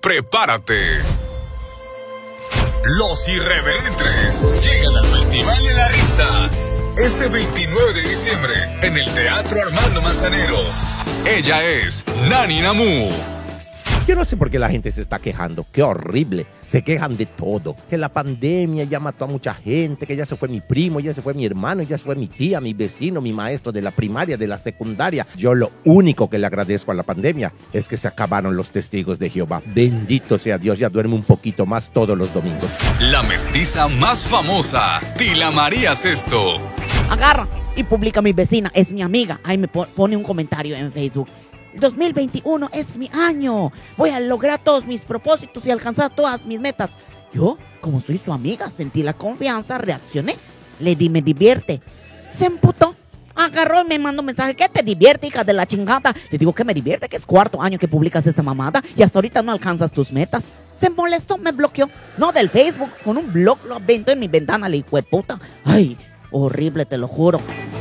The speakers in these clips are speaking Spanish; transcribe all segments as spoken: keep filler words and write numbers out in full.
prepárate. Los Irreverentes llegan al Festival de la Risa este veintinueve de diciembre en el Teatro Armando Manzanero. Ella es Nani Namu. Yo no sé por qué la gente se está quejando. Qué horrible. Se quejan de todo. Que la pandemia ya mató a mucha gente, que ya se fue mi primo, ya se fue mi hermano, ya se fue mi tía, mi vecino, mi maestro de la primaria, de la secundaria. Yo lo único que le agradezco a la pandemia es que se acabaron los testigos de Jehová. Bendito sea Dios, ya duerme un poquito más todos los domingos. La mestiza más famosa, Tila María Sesto. Agarra y publica a mi vecina, es mi amiga. Ahí me pone un comentario en Facebook. dos mil veintiuno es mi año. Voy a lograr todos mis propósitos y alcanzar todas mis metas. Yo, como soy su amiga, sentí la confianza, reaccioné. Le di me divierte. Se emputó. Agarró y me mandó un mensaje. ¿Qué te divierte, hija de la chingada? Le digo que me divierte, que es cuarto año que publicas esa mamada y hasta ahorita no alcanzas tus metas. Se molestó, me bloqueó. No del Facebook, con un blog lo aventó en mi ventana, le hijo de puta. Ay, horrible, te lo juro.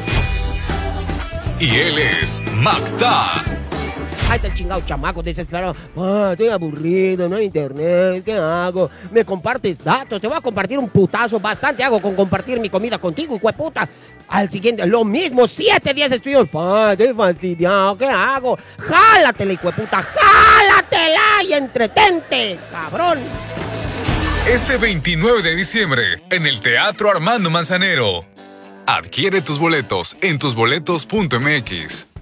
Y él es Macta. Ay, está el chingado chamaco desesperado. Ah, estoy aburrido, no hay internet, ¿qué hago? ¿Me compartes datos? Te voy a compartir un putazo. Bastante hago con compartir mi comida contigo, hijo de puta. Al siguiente, lo mismo, siete días estoy. Ah, estoy fastidiado, ¿qué hago? Jálatela, hijo de puta, jálatela y entretente, cabrón. Este veintinueve de diciembre en el Teatro Armando Manzanero. Adquiere tus boletos en tus boletos punto m x.